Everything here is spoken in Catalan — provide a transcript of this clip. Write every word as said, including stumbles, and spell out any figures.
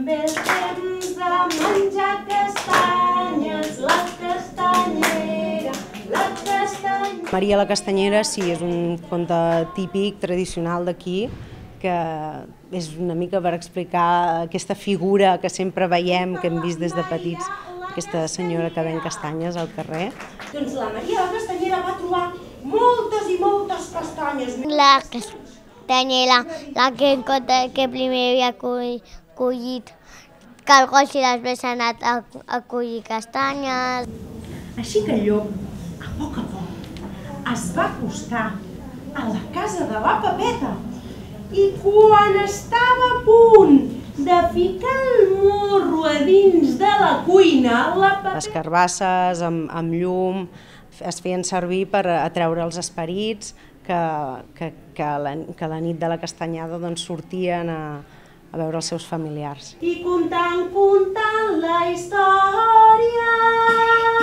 ve el temps de menjar castanyes, la castanyera, la castanyera... Maria la Castanyera sí, és un conte típic, tradicional d'aquí, que és una mica per explicar aquesta figura que sempre veiem, que hem vist des de petits, aquesta senyora que ven castanyes al carrer. Doncs la Maria la Castanyera va trobar moltes i moltes castanyes. La castanyera, la que, que primer havia collit quelcos i després ha anat a, a collir castanyes. Així que el llop, a poc a poc, es va acostar a la casa de la Pepeta i quan estava a punt de ficar el morro a dins de la cuina, la Pepeta... Les carbasses amb, amb llum es feien servir per atreure els esperits que, que, que, la, que la nit de la castanyada doncs, sortien a, a veure els seus familiars. I contant, contant la història...